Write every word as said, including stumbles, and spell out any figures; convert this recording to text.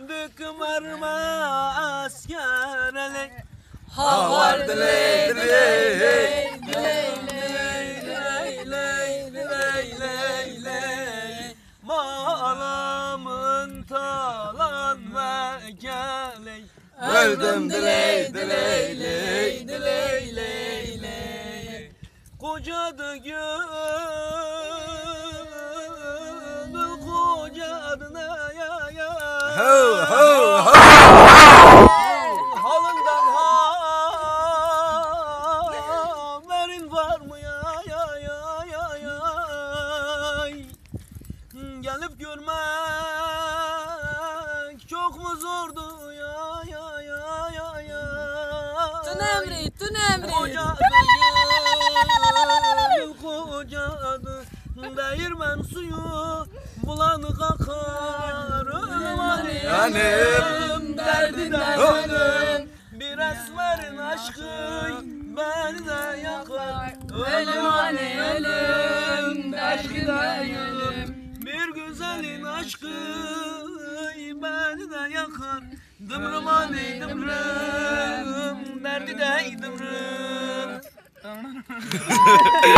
Döndük merma askerlik Havar diley diley diley diley diley diley Malamın talan ve geley Öldüm diley diley diley diley diley Kocadı gönül kocadı ne ya ya Ho ho ho Halından haberin var mı ya ya ya ya ya Gelip görmek çok mu zordu ya ya ya ya ya Tün emri, tün emri. Kocadı gönül kocadı Değirmen suyu bulanık akar Ölüm Hanım derdinden Oh. ölüm Bir esmerin aşkı beni de yakar Ölüm hani ölüm, derdinden ölüm Bir güzelin aşkı beni de yakar Dımrım hani dımrım derdi de dımrım